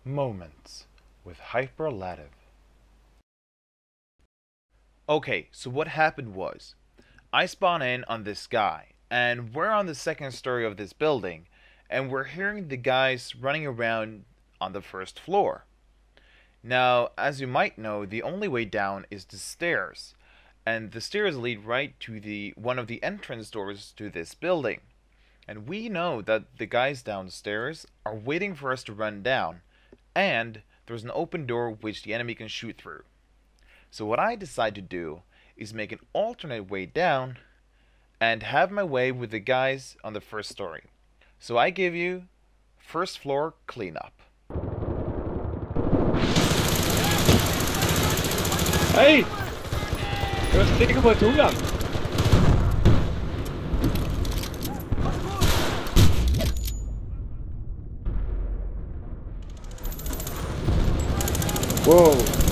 Moments with Hyperlative. Okay, so what happened was, I spawn in on this guy, and we're on the second story of this building, and we're hearing the guys running around on the first floor. Now, as you might know, the only way down is the stairs, and the stairs lead right to the one of the entrance doors to this building. And we know that the guys downstairs are waiting for us to run down, and there's an open door which the enemy can shoot through. So what I decide to do is make an alternate way down and have my way with the guys on the first story. So I give you first floor cleanup. Hej! Jag sticker på tungan! Wow!